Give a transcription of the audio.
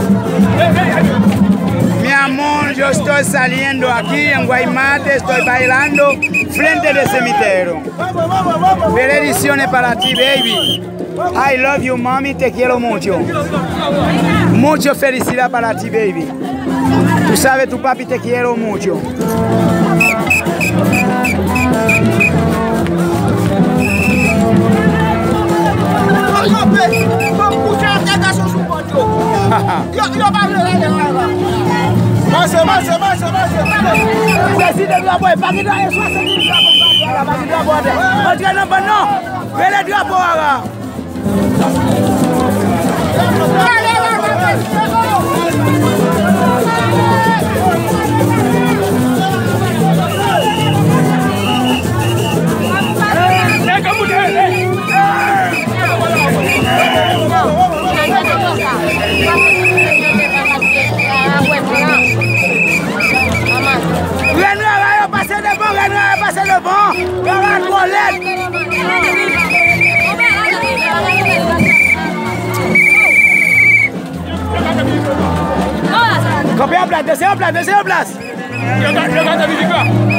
Mi amor, yo estoy saliendo aquí en Guaymate, estoy bailando frente del cementerio. Bendiciones para ti, baby. I love you, mami, te quiero mucho. Mucha felicidad para ti, baby. Tú sabes, tu papi te quiero mucho. Combien en place? Deuxième place.